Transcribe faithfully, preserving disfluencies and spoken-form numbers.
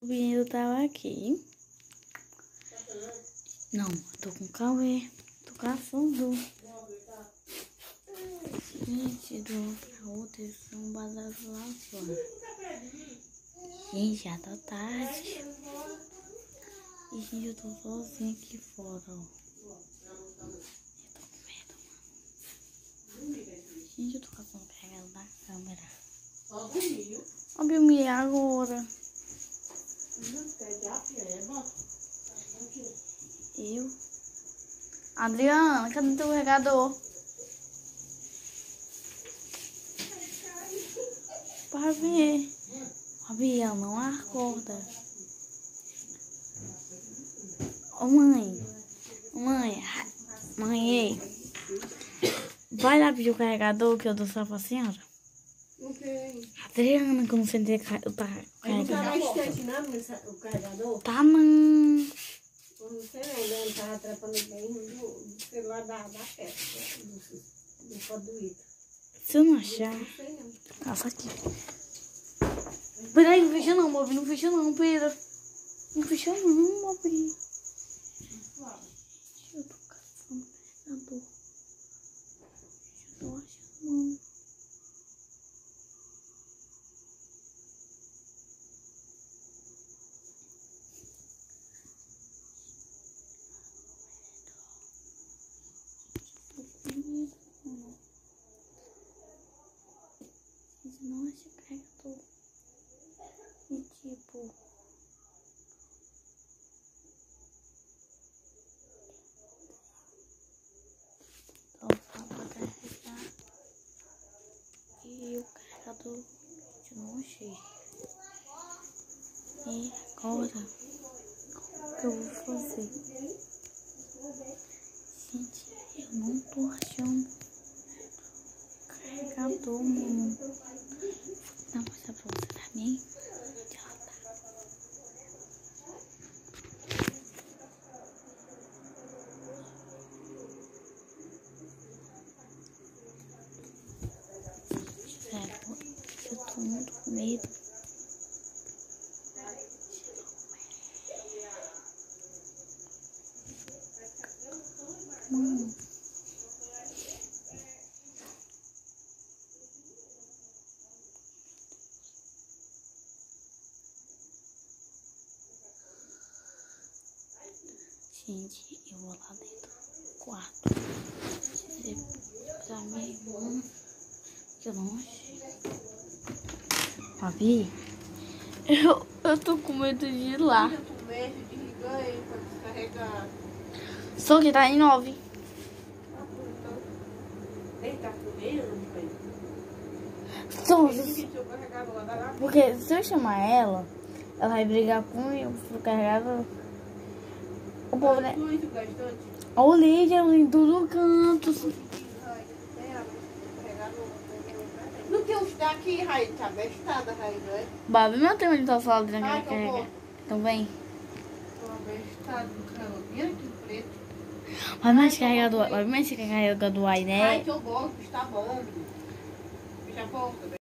O menino tava aqui. Não, tô com o Cauê. Tô caçando. Gente, do pra outra, eles são basados lá fora. Gente, já tá tarde. E, gente, eu tô sozinha aqui fora, ó. Eu tô com medo, mano. Gente, eu tô caçando carregado na câmera. Ó, Bilmi, agora. Eu? Adriana, cadê teu carregador? Para ver. Fabi, ela não acorda. Ô mãe. Mãe. Mãe, ei. Vai lá pedir o carregador que eu dou só pra senhora. Ok. Adriana, que eu não sei onde tá Não tá carregado. na estante, não, o carregador? Tá não. Eu não sei não, né? Ele tava atrapando bem do celular da, da festa, do, do Foduíto. Se eu não achar... Não sei não. Passa aqui. Peraí, não fecha não, Mobi. Não fecha não, Pedro. Não fecha não, Mobi. Eu tô caçando carregador. Eu tô achando. Gente, não acha carregador. E tipo... Então, só pra carregar. E o carregador eu não achei. E agora, o que eu vou fazer? Gente, eu não tô achando carregador, mano. Vou mostrar pra você também. Onde ela tá? Sério, eu tô muito com medo. Mano. Gente, eu vou lá dentro do quarto dizer pra minha irmã que eu não achei. Fabi, eu, eu tô com medo de ir lá. Eu tô com medo de ligar ele pra descarregar. Só que tá em nove. Ele tá com medo, pai? Só, Ele disse o carregador lá da lá. porque se eu chamar ela, ela vai brigar comigo pro carregador. O povo, né? Ô, Lídia, em todo canto. Não tem uns daqui, Raí, tá bestada, Raí, não é? Babi, meu tempo ele tá falando que Ah, vai então carregar. vou. Então vem. Tô bestada do carro. Vira aqui preto. Vai mais carregador, vai mais carregador aí, né? Ai, que eu gosto, está bom. Fecha a porta.